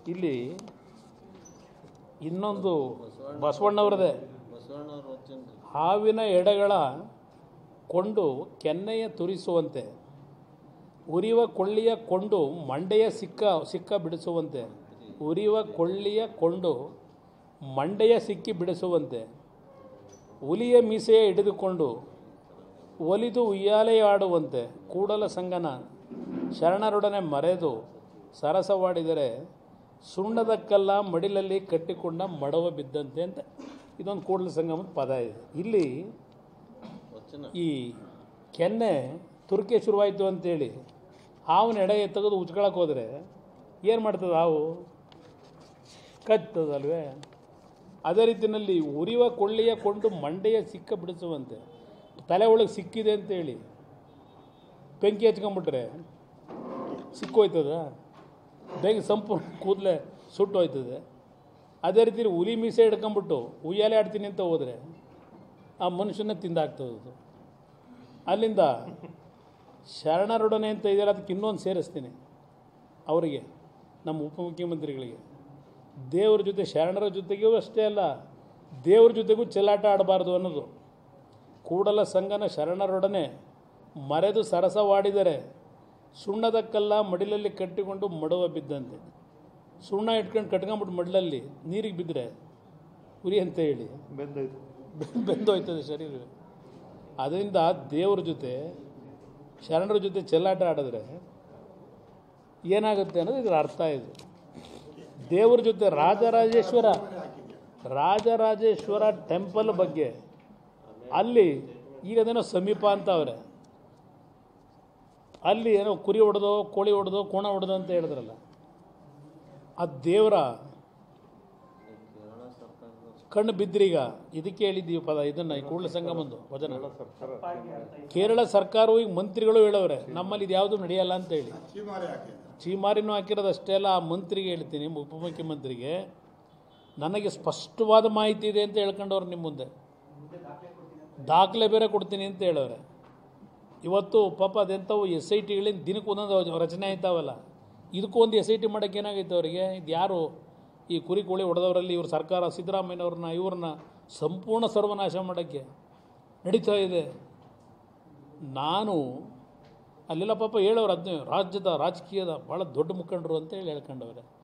ಇಲ್ಲಿ ಇನ್ನೊಂದು ಬಸವಣ್ಣವ್ರದೇ ಹಾವಿನ ಎಡೆಗಳ ಕೊಂಡು ಕೆನ್ನೆಯ ತುರಿಸುವಂತೆ ಉರಿಯುವ ಕೊಳ್ಳಿಯ ಕೊಂಡು ಮಂಡೆಯ ಸಿಕ್ಕ ಬಿಡಿಸುವಂತೆ ಉರಿಯುವ ಕೊಳ್ಳಿಯ ಕೊಂಡು ಮಂಡೆಯ ಸಿಕ್ಕಿ ಬಿಡಿಸುವಂತೆ ಹುಲಿಯ ಮೀಸೆಯ ಹಿಡಿದುಕೊಂಡು ಒಲಿದು ಉಯ್ಯಾಲೆಯಾಡುವಂತೆ ಕೂಡಲ ಸಂಗನ ಶರಣರೊಡನೆ ಮರೆದು ಸರಸವಾಡಿದರೆ ಸುಣ್ಣದ ಕಲ್ಲ ಮಡಿಲಲ್ಲಿ ಕಟ್ಟಿಕೊಂಡ ಮಡವ ಬಿದ್ದಂತೆ ಅಂತ ಇದೊಂದು ಕೂಡಲ ಸಂಗಮದ ಪದ ಇದೆ. ಇಲ್ಲಿ ಈ ಕೆನ್ನೆ ತುರ್ಕೆ ಶುರುವಾಯಿತು ಅಂತೇಳಿ ಹಾವನ್ನ ಎಡೆ ತೆಗೆದು ಉಚ್ಕೊಳಕ್ಕೆ ಹೋದರೆ ಏನು ಮಾಡ್ತದೆ ಹಾವು? ಕತ್ತದಲ್ವೇ? ಅದೇ ರೀತಿಯಲ್ಲಿ ಉರಿಯುವ ಕೊಳ್ಳಿಯ ಕೊಂಡು ಮಂಡೆಯ ಸಿಕ್ಕ ಬಿಡಿಸುವಂತೆ ತಲೆ ಒಳಗೆ ಸಿಕ್ಕಿದೆ ಅಂತೇಳಿ ಬೆಂಕಿ ಹಚ್ಕೊಂಬಿಟ್ರೆ ಸಿಕ್ಕೋಯ್ತದ? ಬೇಗ ಸಂಪೂರ್ಣ ಕೂದಲೇ ಸುಟ್ಟು ಹೋಯ್ತದೆ. ಅದೇ ರೀತಿ ಹುಲಿ ಮೀಸೆ ಹಿಡ್ಕೊಂಬಿಟ್ಟು ಉಯ್ಯಾಲೆ ಆಡ್ತೀನಿ ಅಂತ ಹೋದರೆ ಆ ಮನುಷ್ಯನ ತಿಂದಾಗ್ತದೆ. ಅಲ್ಲಿಂದ ಶರಣರೊಡನೆ ಅಂತ ಇದೆಯಲ್ಲ, ಅದಕ್ಕೆ ಇನ್ನೊಂದು ಸೇರಿಸ್ತೀನಿ ಅವರಿಗೆ, ನಮ್ಮ ಉಪಮುಖ್ಯಮಂತ್ರಿಗಳಿಗೆ. ದೇವ್ರ ಜೊತೆ, ಶರಣರ ಜೊತೆಗೂ ಅಷ್ಟೇ ಅಲ್ಲ, ದೇವ್ರ ಜೊತೆಗೂ ಚೆಲ್ಲಾಟ ಆಡಬಾರ್ದು ಅನ್ನೋದು. ಕೂಡಲ ಸಂಗನ ಶರಣರೊಡನೆ ಮರೆದು ಸರಸವಾಡಿದರೆ ಸುಣ್ಣದ ಕಲ್ಲ ಮಡಿಲಲ್ಲಿ ಕಟ್ಟಿಕೊಂಡು ಮಡುವ ಬಿದ್ದಂತೆ. ಸುಣ್ಣ ಇಟ್ಕೊಂಡು ಕಟ್ಕೊಂಬಿಟ್ಟು ಮಡಲಲ್ಲಿ ನೀರಿಗೆ ಬಿದ್ದರೆ ಉರಿ ಅಂತ ಹೇಳಿ ಬೆಂದೋಯ್ತದೆ ಶರೀರವೇ. ಅದರಿಂದ ದೇವ್ರ ಜೊತೆ, ಶರಣರ ಜೊತೆ ಚೆಲ್ಲಾಟ ಆಡಿದ್ರೆ ಏನಾಗುತ್ತೆ ಅನ್ನೋದು ಇದರ ಅರ್ಥ. ಇದು ದೇವ್ರ ಜೊತೆ ರಾಜರಾಜೇಶ್ವರ ಟೆಂಪಲ್ ಬಗ್ಗೆ ಅಲ್ಲಿ ಈಗ ಅದೇನೋ ಸಮೀಪ ಅಂತ ಅವರೇ, ಅಲ್ಲಿ ಏನೋ ಕುರಿ ಹೊಡೆದೋ ಕೋಳಿ ಹೊಡೆದೋ ಕೋಣ ಹೊಡೆದೋ ಅಂತ ಹೇಳಿದ್ರಲ್ಲ, ಆ ದೇವರ ಕಣ್ಣು ಬಿದ್ದ್ರೀಗ. ಇದಕ್ಕೆ ಹೇಳಿದ್ದೀವಿ ಪದ, ಇದನ್ನು ಈ ಕೂಡಲ ಸಂಗಮಂದು ವಚನ. ಕೇರಳ ಸರ್ಕಾರವು ಈಗ ಮಂತ್ರಿಗಳು ಹೇಳವ್ರೆ ನಮ್ಮಲ್ಲಿ ಇದು ಯಾವುದು ನಡೆಯಲ್ಲ ಅಂತ ಹೇಳಿ. ಚೀಮಾರಿನೂ ಹಾಕಿರೋದು ಅಷ್ಟೇ ಅಲ್ಲ, ಆ ಮಂತ್ರಿಗೆ ಹೇಳ್ತೀನಿ, ಉಪಮುಖ್ಯಮಂತ್ರಿಗೆ, ನನಗೆ ಸ್ಪಷ್ಟವಾದ ಮಾಹಿತಿ ಇದೆ ಅಂತ ಹೇಳ್ಕೊಂಡವ್ರು ನಿಮ್ಮ ಮುಂದೆ. ದಾಖಲೆ ಬೇರೆ ಕೊಡ್ತೀನಿ ಅಂತ ಹೇಳವ್ರೆ. ಇವತ್ತು ಪಾಪ ಅದೆಂಥವು SITಗಳಿಂದ ದಿನಕ್ಕೆ ಒಂದೊಂದು ರಚನೆ ಆಯ್ತಾವಲ್ಲ, ಇದಕ್ಕೂ ಒಂದು SIT ಮಾಡೋಕ್ಕೆ ಏನಾಗೈತೆ ಅವರಿಗೆ? ಇದು ಯಾರು ಈ ಕುರಿ ಕೋಳಿ ಹೊಡೆದವರಲ್ಲಿ ಇವ್ರ ಸರ್ಕಾರ ಸಿದ್ದರಾಮಯ್ಯನವ್ರನ್ನ ಇವ್ರನ್ನ ಸಂಪೂರ್ಣ ಸರ್ವನಾಶ ಮಾಡೋಕ್ಕೆ ನಡೀತಾ ಇದೆ. ನಾನು ಅಲ್ಲೆಲ್ಲ ಪಾಪ ಹೇಳೋರು, ಅದನ್ನೇ ರಾಜ್ಯದ ರಾಜಕೀಯದ ಭಾಳ ದೊಡ್ಡ ಮುಖಂಡರು ಅಂತ ಹೇಳಿ ಹೇಳ್ಕೊಂಡವ್ರೆ.